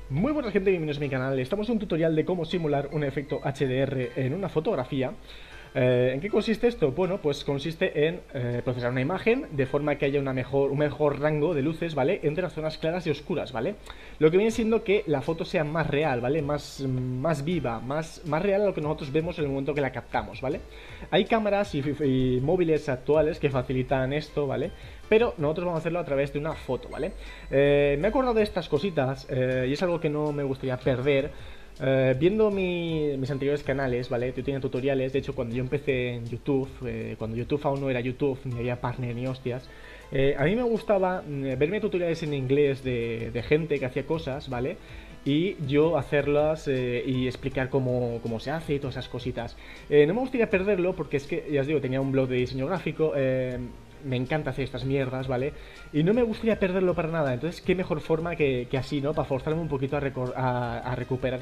Muy buena gente, bienvenidos a mi canal. Estamos en un tutorial de cómo simular un efecto HDR en una fotografía. ¿En qué consiste esto? Bueno, pues consiste en procesar una imagen de forma que haya un mejor rango de luces, ¿vale? Entre las zonas claras y oscuras, ¿vale? Lo que viene siendo que la foto sea más real, ¿vale? Más viva, más real a lo que nosotros vemos en el momento que la captamos, ¿vale? Hay cámaras y móviles actuales que facilitan esto, ¿vale? Pero nosotros vamos a hacerlo a través de una foto, ¿vale? Me he acordado de estas cositas y es algo que no me gustaría perder. Viendo mis anteriores canales, ¿vale? Yo tenía tutoriales. De hecho, cuando yo empecé en YouTube, cuando YouTube aún no era YouTube, ni había partner ni hostias, a mí me gustaba verme tutoriales en inglés de gente que hacía cosas, ¿vale? Y yo hacerlas y explicar cómo se hace y todas esas cositas. No me gustaría perderlo porque es que, ya os digo, tenía un blog de diseño gráfico. Me encanta hacer estas mierdas, ¿vale? Y no me gustaría perderlo para nada. Entonces, qué mejor forma que así, ¿no? Para forzarme un poquito a recuperar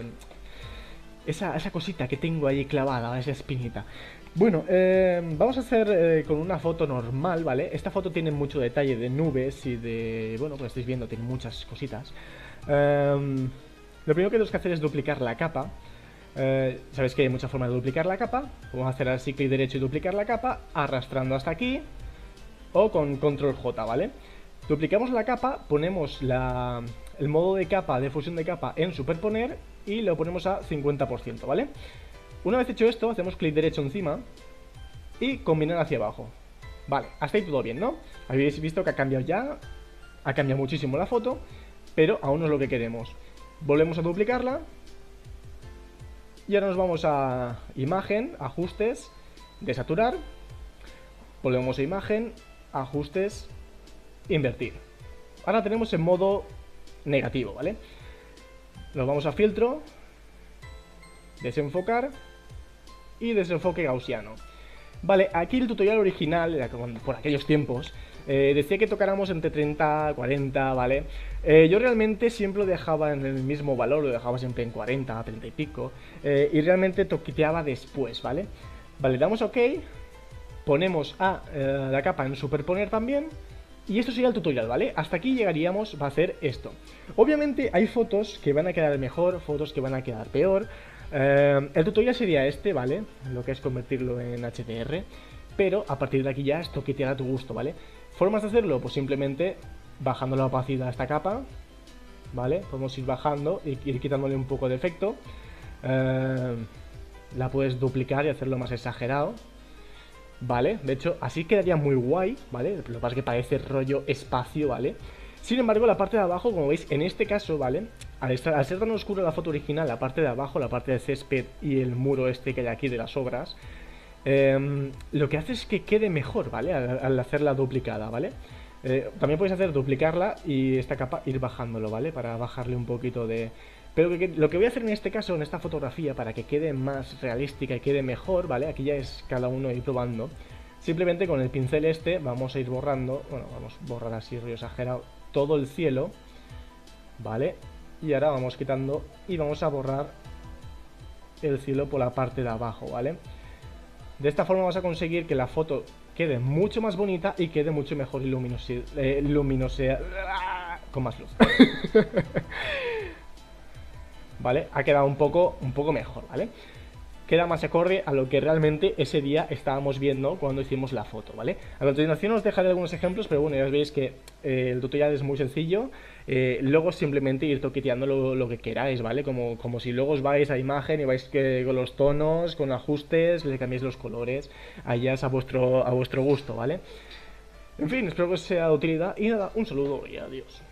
esa cosita que tengo ahí clavada, esa espinita. Bueno, vamos a hacer con una foto normal, ¿vale? Esta foto tiene mucho detalle de nubes y de... Bueno, pues estáis viendo, tiene muchas cositas. Lo primero que tenemos que hacer es duplicar la capa. Sabéis que hay muchas formas de duplicar la capa. Vamos a hacer así clic derecho y duplicar la capa, arrastrando hasta aquí, o con control J, ¿vale? Duplicamos la capa, ponemos el modo de capa, de fusión de capa en superponer y lo ponemos a 50%, ¿vale? Una vez hecho esto, hacemos clic derecho encima y combinar hacia abajo. Vale, hasta ahí todo bien, ¿no? Habéis visto que ha cambiado muchísimo la foto, pero aún no es lo que queremos. Volvemos a duplicarla y ahora nos vamos a imagen, ajustes, desaturar, volvemos a imagen, ajustes, invertir. Ahora tenemos en modo negativo, ¿vale? Nos vamos a filtro, desenfocar y desenfoque gaussiano. Vale, aquí el tutorial original, por aquellos tiempos, decía que tocáramos entre 30 y 40, ¿vale? Yo realmente siempre lo dejaba en el mismo valor, lo dejaba siempre en 40, 30 y pico, y realmente toqueteaba después, ¿vale? Vale, damos OK, ponemos la capa en superponer también, y esto sería el tutorial, ¿vale? Hasta aquí llegaríamos a hacer esto. Obviamente hay fotos que van a quedar mejor, fotos que van a quedar peor. El tutorial sería este, ¿vale? Lo que es convertirlo en HDR, pero a partir de aquí ya es toquetear a tu gusto, ¿vale? ¿Formas de hacerlo? Pues simplemente bajando la opacidad a esta capa, ¿vale? Podemos ir bajando y ir quitándole un poco de efecto. La puedes duplicar y hacerlo más exagerado, ¿vale? De hecho, así quedaría muy guay, ¿vale? Lo que pasa es que parece rollo espacio, ¿vale? Sin embargo, la parte de abajo, como veis, en este caso, ¿vale? Al ser tan oscura la foto original, la parte de abajo, la parte de césped y el muro este que hay aquí de las obras, lo que hace es que quede mejor, ¿vale? Al hacer la duplicada, ¿vale? También podéis hacer duplicarla y esta capa ir bajándolo, ¿vale? Para bajarle un poquito de... Pero lo que voy a hacer en este caso, en esta fotografía, para que quede más realística y quede mejor, ¿vale? Aquí ya es cada uno ir probando. Simplemente con el pincel este vamos a ir borrando, bueno, vamos a borrar así rollo exagerado, todo el cielo, ¿vale? Y ahora vamos quitando y vamos a borrar el cielo por la parte de abajo, ¿vale? De esta forma vamos a conseguir que la foto quede mucho más bonita y quede mucho mejor luminosidad con más luz. ¿Vale? Ha quedado un poco mejor, ¿vale? Queda más acorde a lo que realmente ese día estábamos viendo cuando hicimos la foto, ¿vale? A continuación os dejaré algunos ejemplos, pero bueno, ya veis que el tutorial es muy sencillo. Luego simplemente ir toqueteando lo que queráis, ¿vale? Como si luego os vais a imagen y vais con los tonos, con ajustes, le cambiéis los colores, allá es a vuestro gusto, ¿vale? En fin, espero que os sea de utilidad y nada, un saludo y adiós.